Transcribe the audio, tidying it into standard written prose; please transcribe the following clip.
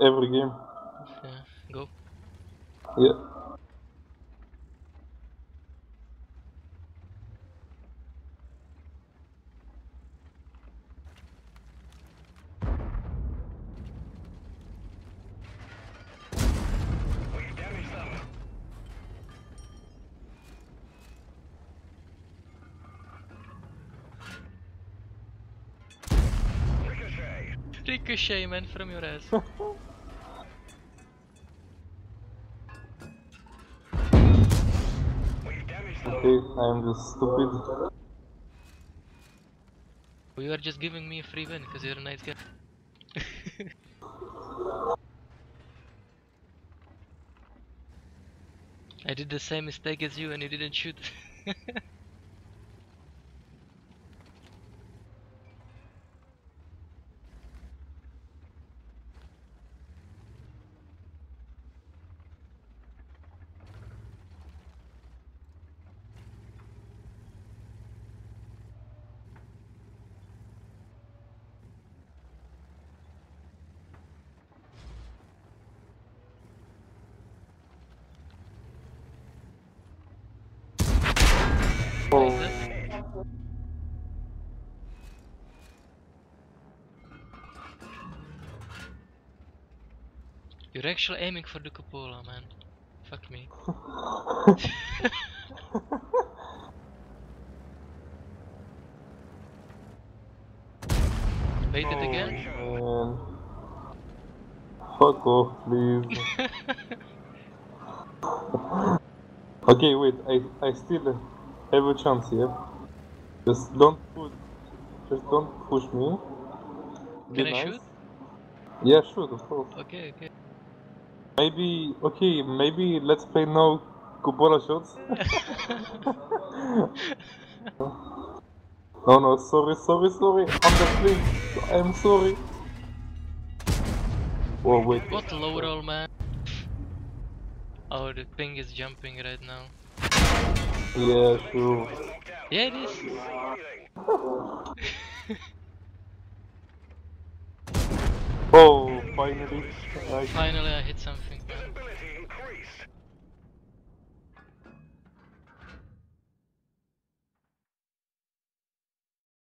every game. Yeah, go. Yeah. Ricochet, man, from your ass. Okay, I'm just stupid. You are just giving me a free win because you're a nice guy. I did the same mistake as you and you didn't shoot. Oh. You're actually aiming for the cupola, man. Fuck me. Bait it again? Man. Fuck off, please. Okay, wait, I still have a chance here. Just don't push me. Be Can I nice. shoot? Yeah, shoot, of course. Okay, okay. Maybe let's play no cupola shots. No, sorry. I'm the flink. I'm sorry. Oh, wait. What low roll, man? Oh, the ping is jumping right now. Yeah, sure. Yeah, it is. Oh, finally. Nice. Finally, I hit something, man.